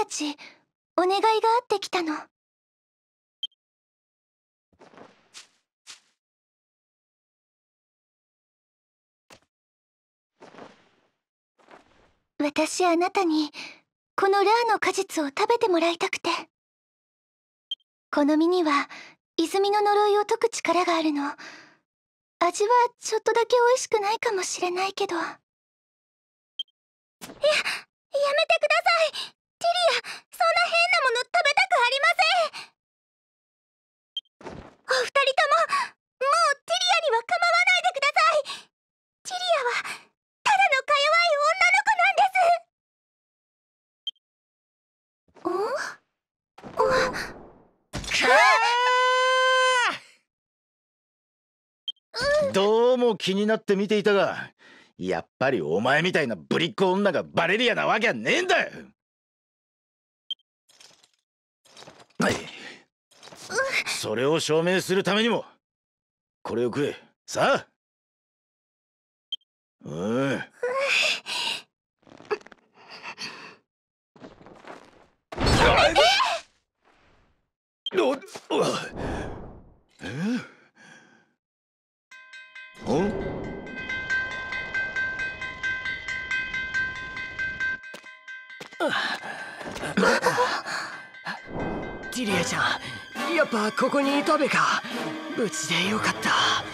たちお願いがあってきたの。私あなたにこのラーの果実を食べてもらいたくて。この実には泉の呪いを解く力があるの。味はちょっとだけ美味しくないかもしれないけど。やめてください。ティリア、そんな変なもの食べたくありません。お二人とも、もうティリアには構わないでください。ティリアはただのか弱い女の子なんです。 どうも気になって見ていたが、やっぱりお前みたいなぶりっ子女がバレリアなわけはねえんだよ。はい。それを証明するためにもこれを食え。さあ。 ティリアちゃん、やっぱここにいたべか。無事でよかった。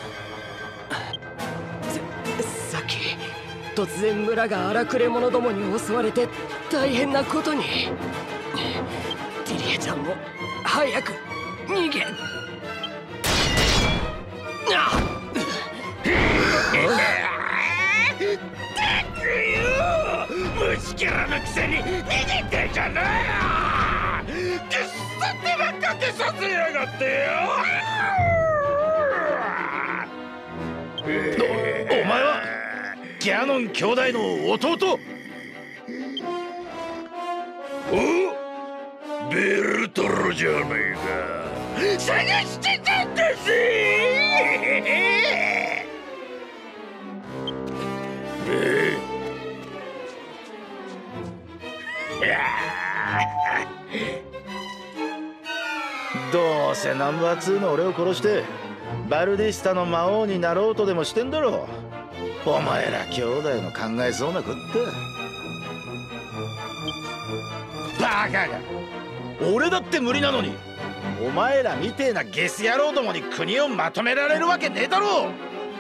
さっき突然村が荒くれ者どもに襲われて大変なことに。ティリアちゃんも早く逃げ。 虫キャラのくせに逃げてんじゃねえよ。くっさ手ばっかけさせやがってよ。お前はギャノン兄弟の弟。お、ベルトロじゃねえか。探してたんだぜ。どうせナンバー2の俺を殺してバルディスタの魔王になろうとでもしてんだろ。お前ら兄弟の考えそうなこった。バカが。俺だって無理なのにお前らみてえなゲス野郎どもに国をまとめられるわけねえだろ。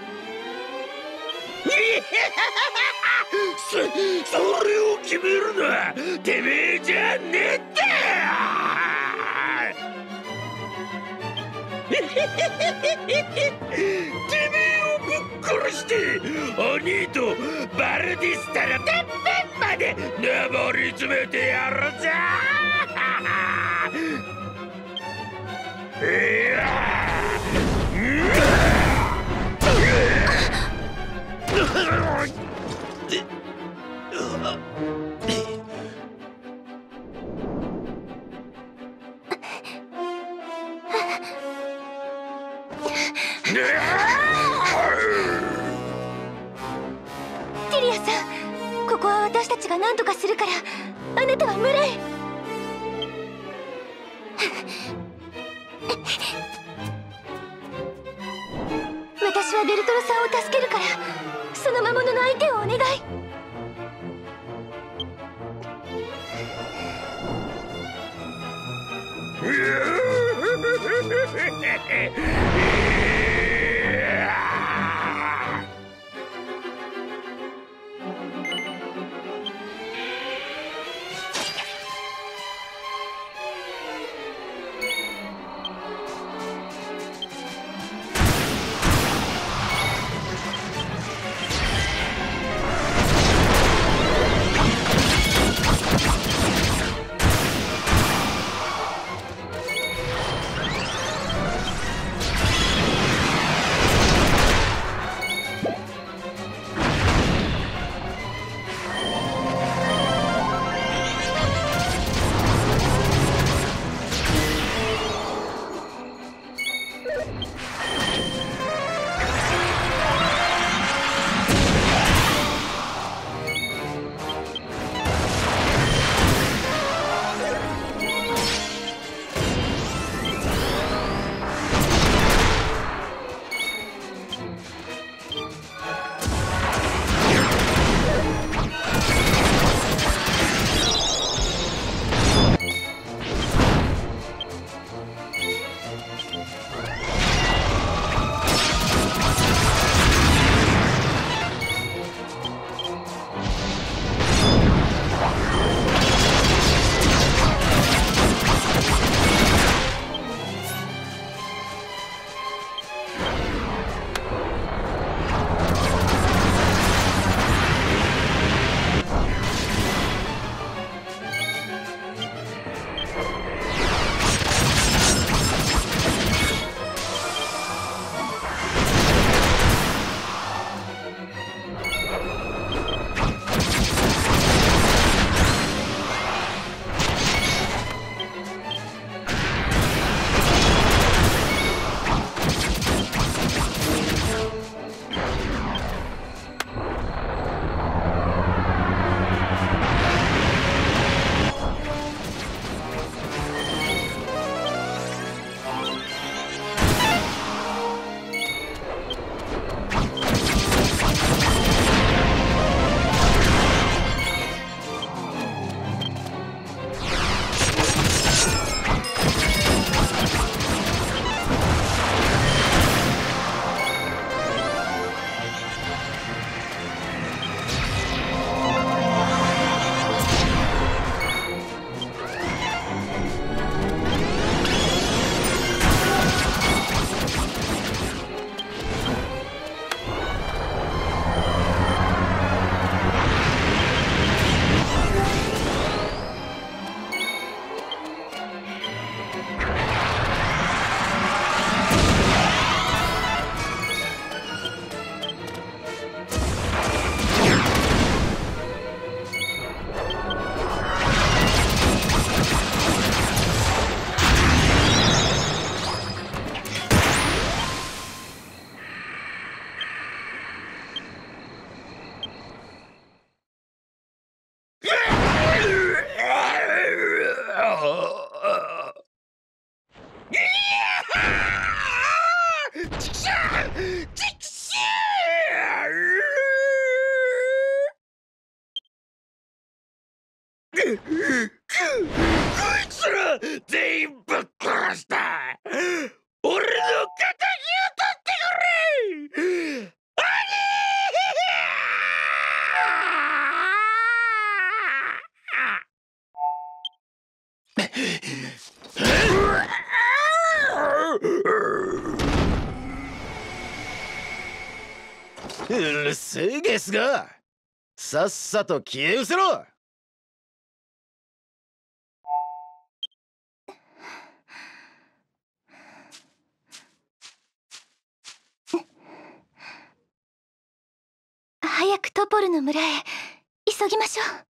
それを決めるのはてめえじゃねえんだよ。てめえをぶっ殺して鬼とバルディスタのてっぺんまで上り詰めてやるぞ。 ティリアさん、ここは私たちが何とかするから、あなたは村へ。私はベルトロさんを助けるから、その魔物の相手をお願い。 いつら全員ぶっ殺した。俺の敵を取ってくれ。うるせえゲスが、さっさと消え失せろ。 早くトポルの村へ急ぎましょう。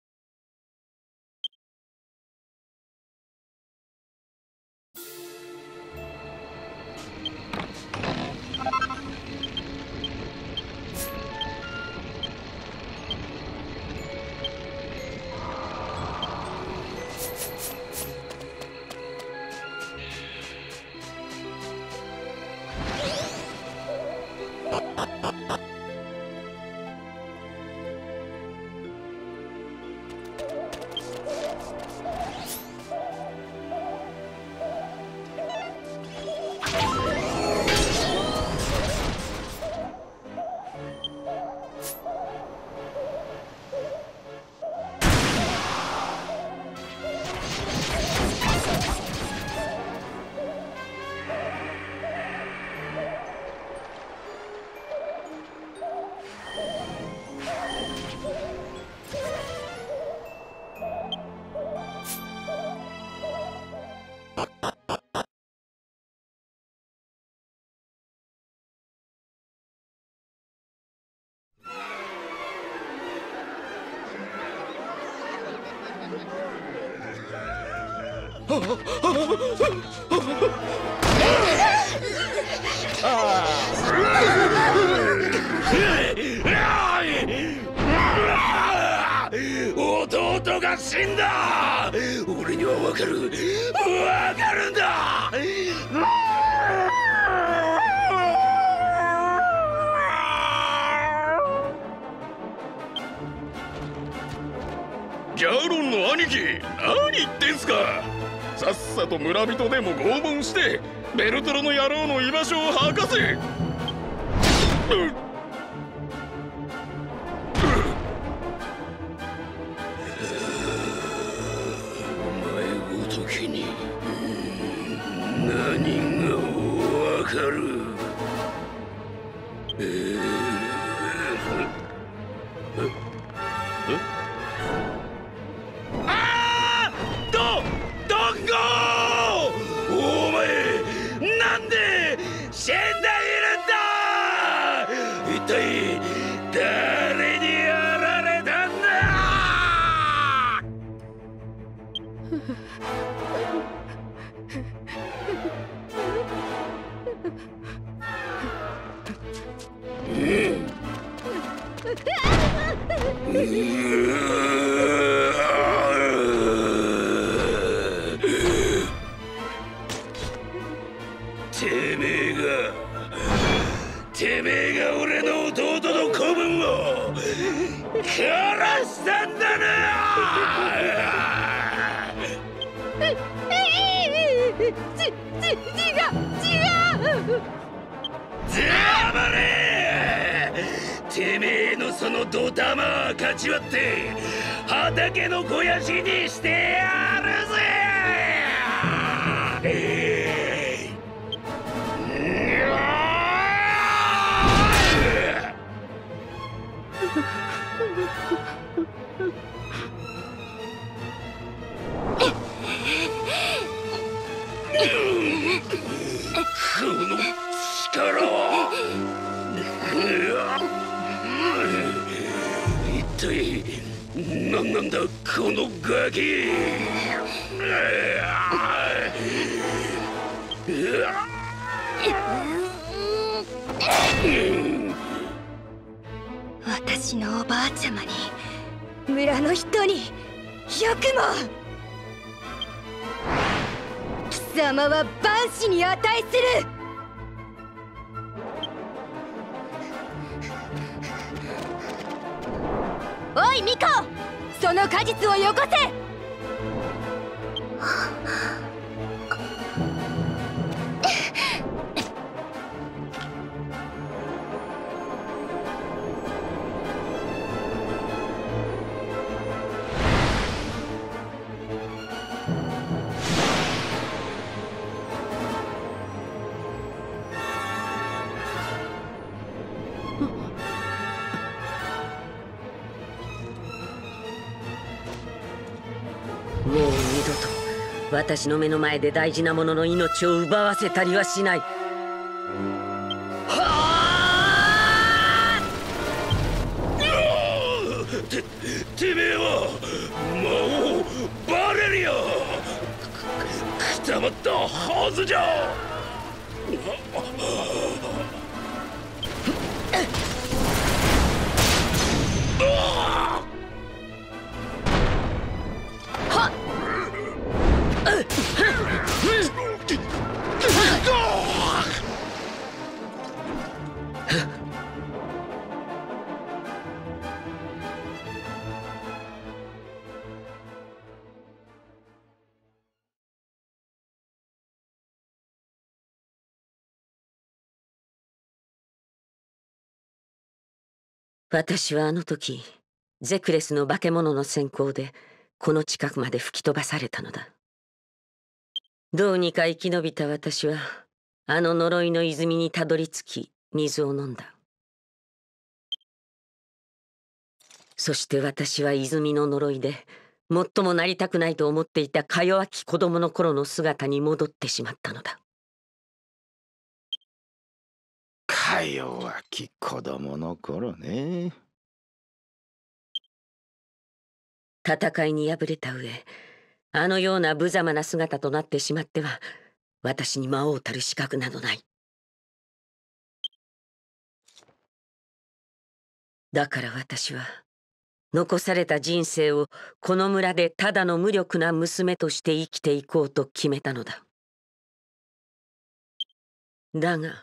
弟が死んだ。俺にはわかる、わかるんだ。 ギャロンの兄貴、何言ってんすか。さっさと村人でも拷問してベルトロの野郎の居場所を吐かせ。 お前ごときに何がわかる。お前なんで死んでいるんだ。一体誰にやられたんだ。てめえが俺の弟と子分を殺したんだな。違う。黙れ。てめえのそのドタマはかち割って畑の肥やしにしてやるぜ。この力は一体何なんだこのガキ。 私のおばあちゃまに村の人によくも。 貴様は万死に値する。おいミコ、その果実をよこせ。 もう二度と私の目の前で大事な者の命を奪わせたりはしない。 てめえは魔王バレリア。くたばったはずじゃ。 私はあの時ゼクレスの化け物の閃光でこの近くまで吹き飛ばされたのだ。どうにか生き延びた私はあの呪いの泉にたどり着き水を飲んだ。そして私は泉の呪いで最もなりたくないと思っていたか弱き子供の頃の姿に戻ってしまったのだ。 か弱き子供の頃ね。 戦いに敗れた上、あのような無様な姿となってしまっては私に魔王たる資格などない。だから私は残された人生をこの村でただの無力な娘として生きていこうと決めたのだ。だが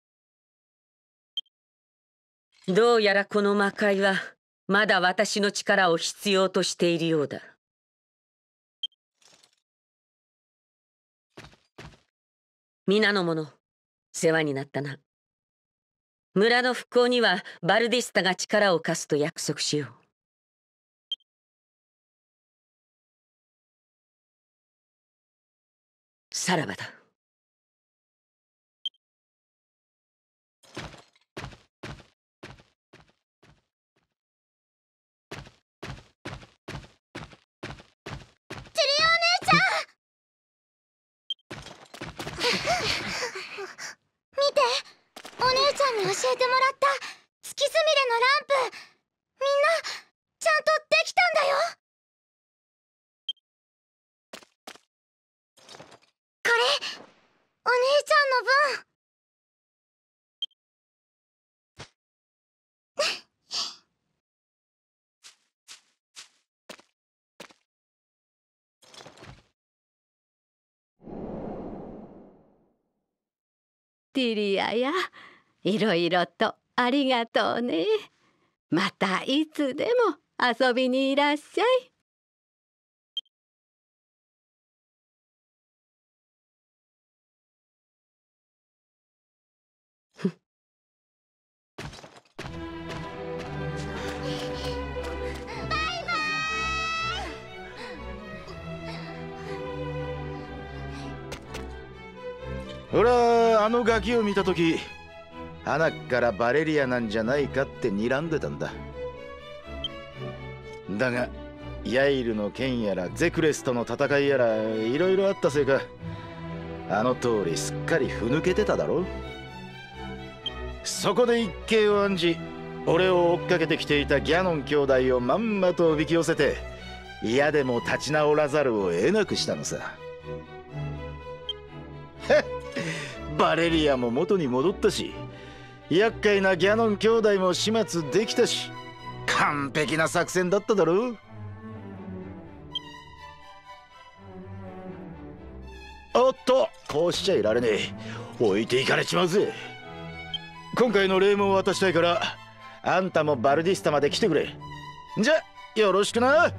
どうやらこの魔界はまだ私の力を必要としているようだ。皆の者、世話になったな。村の復興にはバルディスタが力を貸すと約束しよう。さらばだ。 見て、お姉ちゃんに教えてもらった月すみれのランプ、みんなちゃんとできたんだよ。これお姉ちゃんの分。 ティリアや、いろいろとありがとうね。またいつでも遊びにいらっしゃい。 俺はあのガキを見た時、鼻からバレリアなんじゃないかって睨んでたんだ。だがヤイルの剣やらゼクレスとの戦いやらいろいろあったせいか、あの通りすっかりふぬけてただろ。そこで一計を案じ、俺を追っかけてきていたギャノン兄弟をまんまとおびき寄せて、嫌でも立ち直らざるを得なくしたのさ。バレリアも元に戻ったし、厄介なギャノン兄弟も始末できたし、完璧な作戦だっただろう。 おっと、こうしちゃいられねえ。置いていかれちまうぜ。今回の礼も渡したいから、あんたもバルディスタまで来てくれ。じゃよろしくな。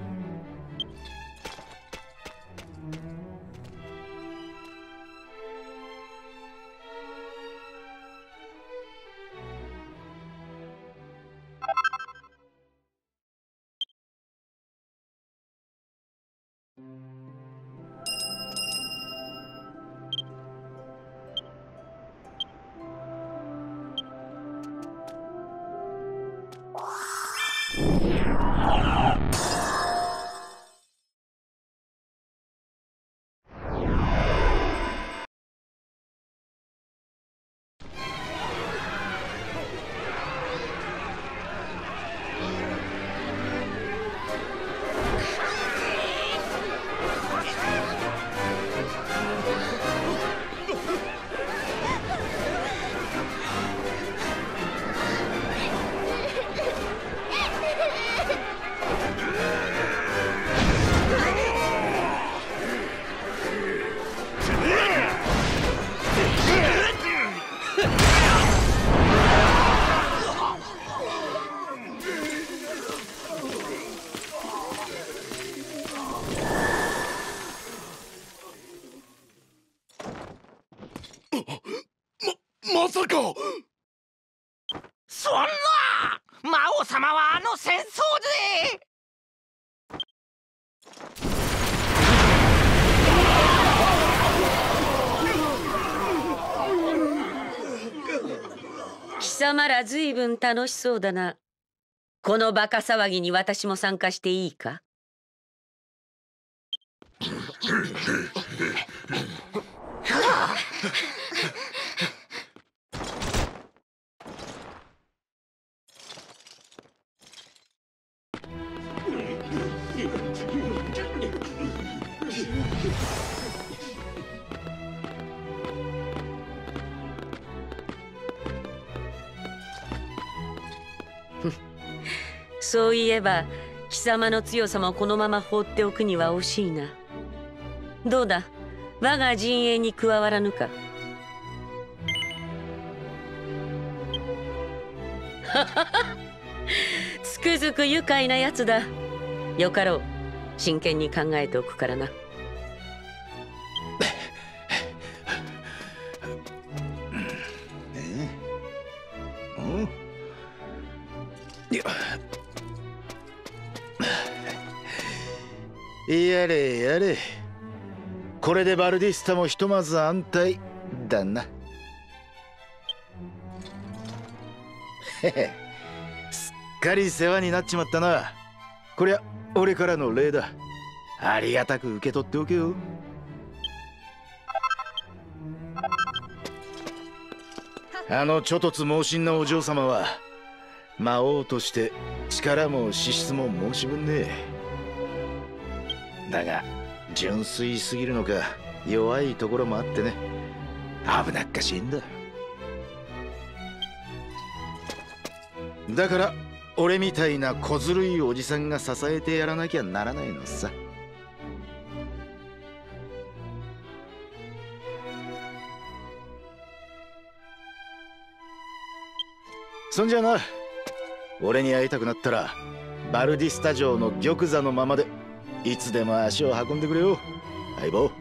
まさか。 そんな魔王様はあの戦争で。 貴様らずいぶん楽しそうだな。このバカ騒ぎに私も参加していいか？そういえば貴様の強さもこのまま放っておくには惜しいな。どうだ、我が陣営に加わらぬか？つくづく愉快なやつだ。よかろう、真剣に考えておくからな。 やれやれ、これでバルディスタもひとまず安泰だな。すっかり世話になっちまったな。こりゃ俺からの礼だ。ありがたく受け取っておけよ。あの猪突猛進のお嬢様は魔王として力も資質も申し分ねえ。だが純粋すぎるのか弱いところもあってね、危なっかしいんだ。だから俺みたいな小ずるいおじさんが支えてやらなきゃならないのさ。そんじゃな、俺に会いたくなったらバルディスタ城の玉座のままでいつでも足を運んでくれよ、相棒。